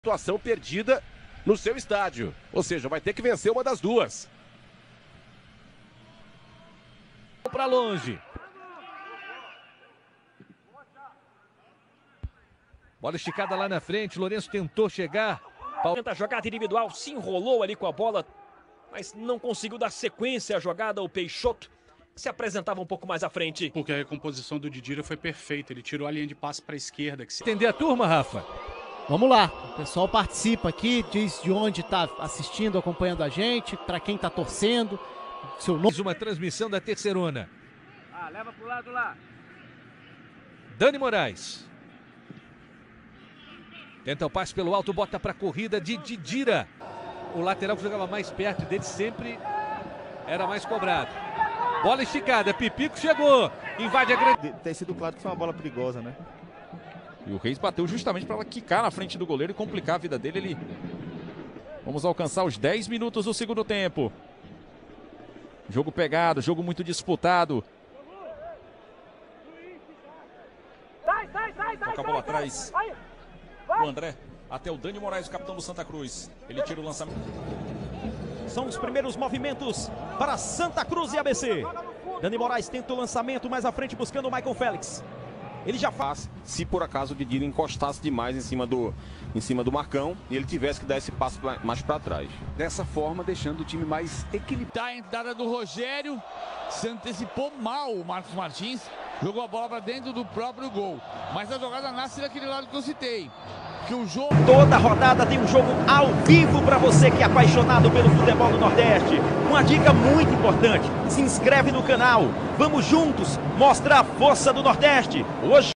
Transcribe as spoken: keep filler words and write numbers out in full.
Situação perdida no seu estádio. Ou seja, vai ter que vencer uma das duas. Para longe. Bola esticada lá na frente. Lourenço tentou chegar. Tenta a jogada individual, se enrolou ali com a bola, mas não conseguiu dar sequência à jogada. O Peixoto se apresentava um pouco mais à frente. Porque a recomposição do Didira foi perfeita. Ele tirou a linha de passe para a esquerda. Que se... Entender a turma, Rafa? Vamos lá, o pessoal participa aqui, diz de onde está assistindo, acompanhando a gente, para quem está torcendo. Seu nome. Mais uma transmissão da Terceirona. Ah, leva pro lado lá. Dani Moraes. Tenta o passe pelo alto, bota para a corrida de Didira. O lateral que jogava mais perto dele sempre era mais cobrado. Bola esticada, Pipico chegou, invade a grande... Tem sido claro que foi uma bola perigosa, né? E o Reis bateu justamente para ela quicar na frente do goleiro e complicar a vida dele ali. Vamos alcançar os dez minutos do segundo tempo. Jogo pegado, jogo muito disputado. Sai, sai, sai, sai. Toca a bola atrás. O André, até o Dani Moraes, o capitão do Santa Cruz. Ele tira o lançamento. São os primeiros movimentos para Santa Cruz e A B C. Dani Moraes tenta o lançamento mais à frente, buscando o Michael Félix. Ele já faz. Se por acaso o Didira encostasse demais em cima do, em cima do Marcão e ele tivesse que dar esse passo mais para trás. Dessa forma, deixando o time mais equilibrado. Da entrada do Rogério, se antecipou mal o Marcos Martins, jogou a bola para dentro do próprio gol. Mas a jogada nasce daquele lado que eu citei. Que o jogo... Toda rodada tem um jogo ao vivo para você que é apaixonado pelo futebol do Nordeste. Uma dica muito importante: se inscreve no canal. Vamos juntos mostrar a força do Nordeste. Hoje